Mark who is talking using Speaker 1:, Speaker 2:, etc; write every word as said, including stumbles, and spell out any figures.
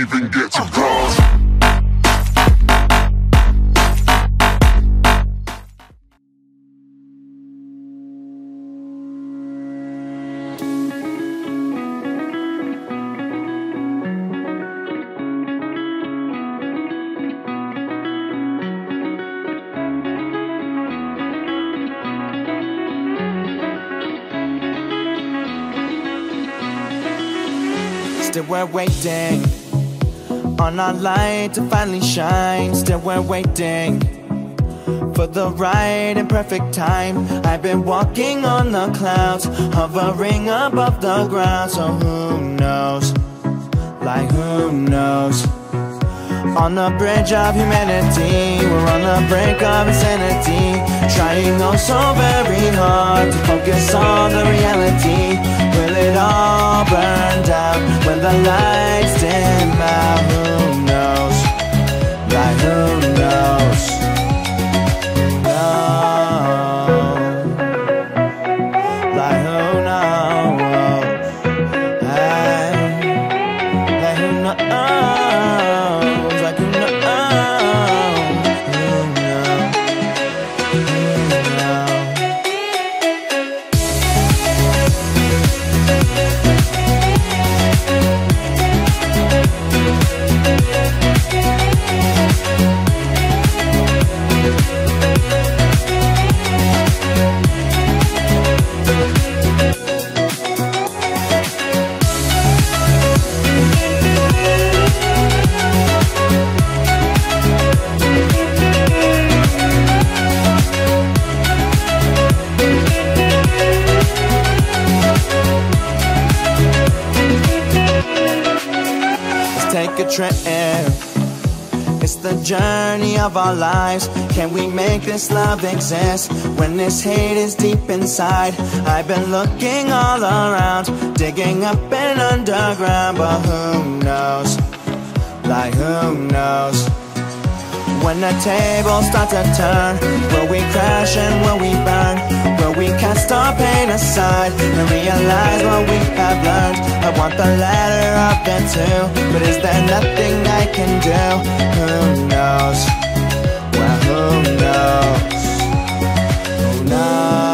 Speaker 1: even get to cross.
Speaker 2: Still we're waiting on our light to finally shine. Still we're waiting for the right and perfect time. I've been walking on the clouds, hovering above the ground. So who knows, like who knows? On the bridge of humanity, we're on the brink of insanity, trying oh so very hard to focus on the reality. Will it all burn down when the lights dim out? Who knows, like who knows? No, like who knows? Hey, like who knows? Take a trip, it's the journey of our lives. Can we make this love exist when this hate is deep inside? I've been looking all around, digging up and underground, but who knows, like who knows? When the tables start to turn, will we crash and will we burn? Will we cast our pain aside and realize what we have learned? I want the latter of the two, but is there nothing I can do? Who knows? Well, who knows? Who knows?